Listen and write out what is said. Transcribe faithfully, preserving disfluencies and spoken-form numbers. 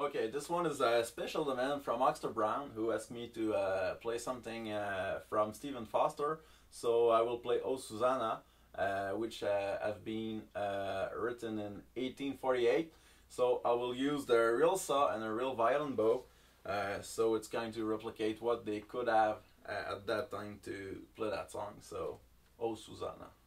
Okay, this one is a special demand from Ukester Brown, who asked me to uh, play something uh, from Stephen Foster. So I will play O Susanna, uh, which uh, have been uh, written in eighteen forty-eight. So I will use the real saw and a real violin bow. Uh, so it's going to replicate what they could have uh, at that time to play that song. So O Susanna.